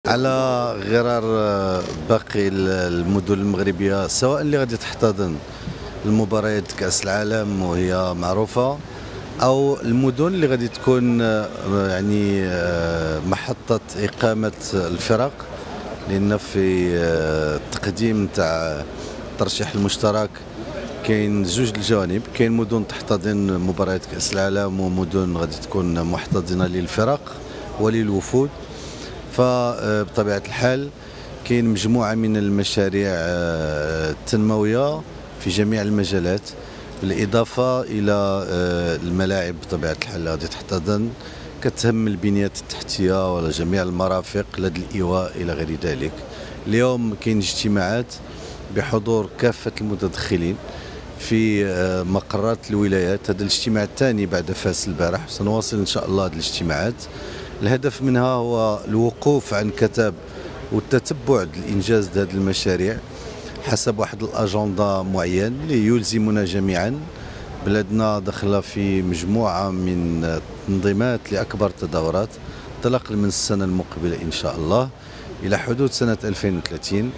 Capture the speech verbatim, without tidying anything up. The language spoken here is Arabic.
على غرار باقي المدن المغربية، سواء اللي غادي تحتضن المباريات كأس العالم وهي معروفة، أو المدن اللي غادي تكون يعني محطة إقامة الفرق، لأن في التقديم تاع الترشيح المشترك كاين زوج الجوانب، كاين مدن تحتضن مباريات كأس العالم ومدن غادي تكون محتضنة للفرق وللوفود. فبطبيعة الحال كاين مجموعة من المشاريع التنموية في جميع المجالات، بالإضافة إلى الملاعب بطبيعة الحال غادي تحتضن، كتهم البنيات التحتية ولا جميع المرافق لدى الإيواء إلى غير ذلك. اليوم كاين اجتماعات بحضور كافة المتدخلين في مقرات الولايات، هذا الاجتماع الثاني بعد فاس البارح، سنواصل إن شاء الله هذه الاجتماعات. الهدف منها هو الوقوف عن كتاب والتتبع الإنجاز هذه المشاريع حسب واحد الأجندة معين اللي يلزمنا جميعا. بلادنا داخله في مجموعة من التنظيمات لأكبر تظاهرات انطلاقا من السنة المقبلة إن شاء الله إلى حدود سنة ألفين وثلاثين.